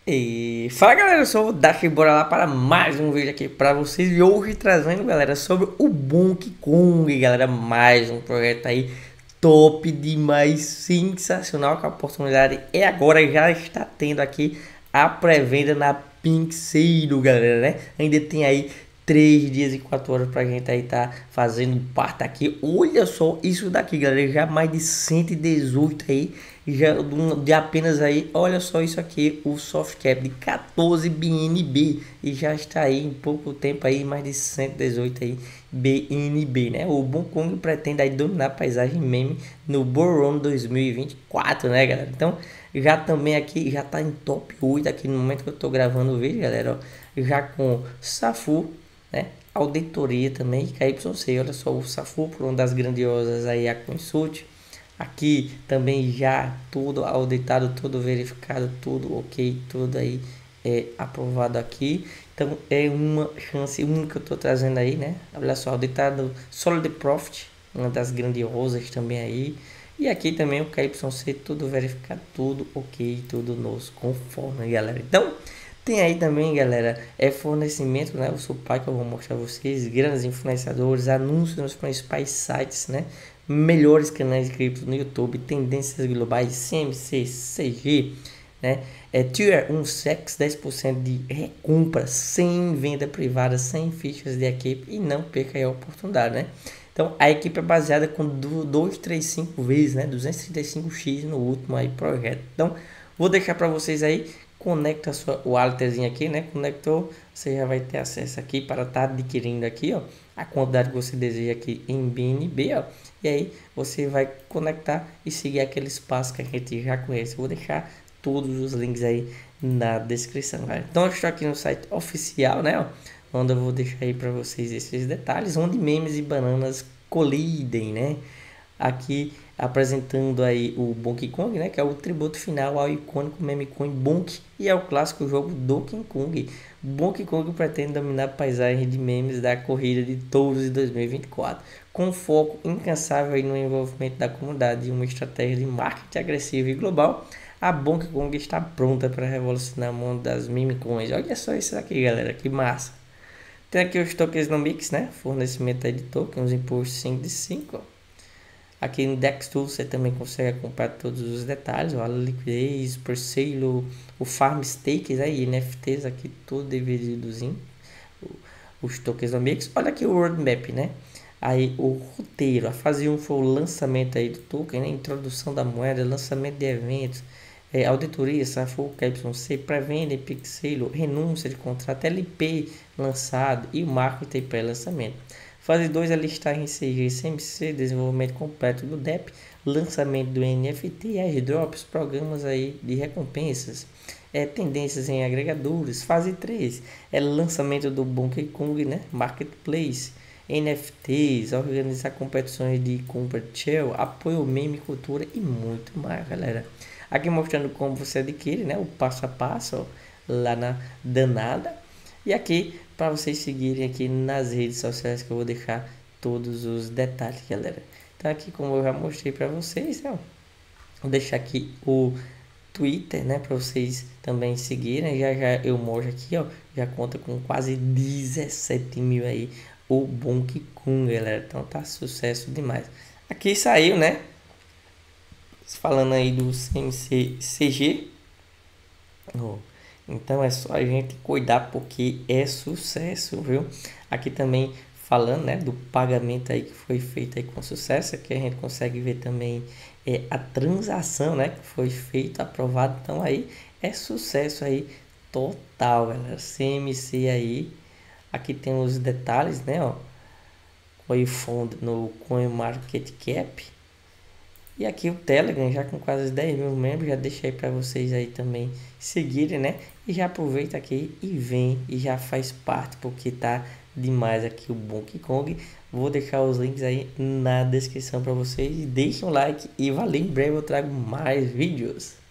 E fala galera, eu sou o Dash e bora lá para mais um vídeo aqui para vocês. E hoje trazendo galera sobre o Donkey Kong, galera, mais um projeto aí top demais, sensacional, que a oportunidade é agora, já está tendo aqui a pré-venda na Pinceiro, galera, né? Ainda tem aí 3 dias e 4 horas pra gente aí tá fazendo parte aqui. Olha só isso daqui, galera, já mais de 118 aí, já de apenas aí, olha só isso aqui, o soft cap de 14 BNB e já está aí em pouco tempo aí, mais de 118 aí BNB, né? O Donkey Kong pretende aí dominar a paisagem meme no Boron 2024, né, galera? Então, já também aqui, já tá em top 8 aqui no momento que eu tô gravando o vídeo, galera, ó, já com Safu, né? Auditoria também, KYC, olha só o Safu por uma das grandiosas aí, a Consult. Aqui também já tudo auditado, tudo verificado, tudo ok, tudo aí aprovado aqui. Então é uma chance única que eu estou trazendo aí, né? Olha só, auditado Solid Profit, uma das grandiosas também aí. E aqui também o KYC, tudo verificado, tudo ok, tudo nos conforme, galera. Então tem aí também, galera, fornecimento, né? O suporte que eu vou mostrar a vocês, grandes influenciadores, anúncios nos principais sites, né? Melhores canais de cripto no YouTube, tendências globais, CMC, CG, né? Tier 1 SEX, 10% de recompra, sem venda privada, sem fichas de equipe e não perca aí a oportunidade, né? Então a equipe é baseada com 235 vezes, né? 235x no último aí projeto. Então vou deixar para vocês aí. Conecta a sua walletzinha aqui, né? Conectou, você já vai ter acesso aqui para estar adquirindo aqui, ó, a quantidade que você deseja aqui em BNB, ó. E aí você vai conectar e seguir aqueles passos que a gente já conhece. Eu vou deixar todos os links aí na descrição, galera. Então eu estou aqui no site oficial, né, ó, onde eu vou deixar aí para vocês esses detalhes, onde memes e bananas colidem, né? Aqui apresentando aí o Donkey Kong, né, que é o tributo final ao icônico meme coin Bonk e ao clássico jogo Donkey Kong. Donkey Kong pretende dominar a paisagem de memes da corrida de touros de 2024, com foco incansável aí no envolvimento da comunidade e uma estratégia de marketing agressiva e global. A Donkey Kong está pronta para revolucionar o mundo das meme coins. Olha só isso aqui, galera, que massa. Tem aqui os tokens no Mix, né, fornecimento aí de tokens, imposto 5 de 5, ó. Aqui no Dex Tool você também consegue comprar todos os detalhes, a liquidez, parceiro, o farm stakes aí, NFTs aqui tudo divididozinho, os tokens do Mix. Olha aqui o roadmap, né? Aí o roteiro, a fase 1 foi o lançamento aí do token, né? Introdução da moeda, lançamento de eventos, auditoria, SAFU, KYC, pré-venda, Pixelo, renúncia de contrato, LP lançado e o marketing pré-lançamento. Fase 2 é listagem CG, CMC, desenvolvimento completo do DEP, lançamento do NFT, airdrops, programas aí de recompensas, tendências em agregadores. Fase 3 é lançamento do Donkey Kong, né? Marketplace, NFTs, organizar competições de compra shell, apoio meme, cultura e muito mais, galera. Aqui mostrando como você adquire, né? O passo a passo, ó, lá na danada. E aqui para vocês seguirem aqui nas redes sociais que eu vou deixar todos os detalhes, galera. Então aqui, como eu já mostrei para vocês, ó, vou deixar aqui o Twitter, né, para vocês também seguirem. Já eu mostro aqui, ó, já conta com quase 17 mil aí o Donkey Kong, galera. Então tá sucesso demais. Aqui saiu, né, falando aí do CMC-CG. Oh. Então é só a gente cuidar porque é sucesso, viu? Aqui também falando, né, do pagamento aí que foi feito aí com sucesso, aqui a gente consegue ver também a transação, né, que foi feita, aprovado. Então aí é sucesso aí total, galera. CMC aí. Aqui tem os detalhes, né, ó. Foi fundo no CoinMarketCap. E aqui o Telegram já com quase 10 mil membros, já deixei para vocês aí também seguirem, né? E já aproveita aqui e vem e já faz parte, porque tá demais aqui o Donkey Kong. Vou deixar os links aí na descrição para vocês. Deixem um like e valeu, em breve eu trago mais vídeos.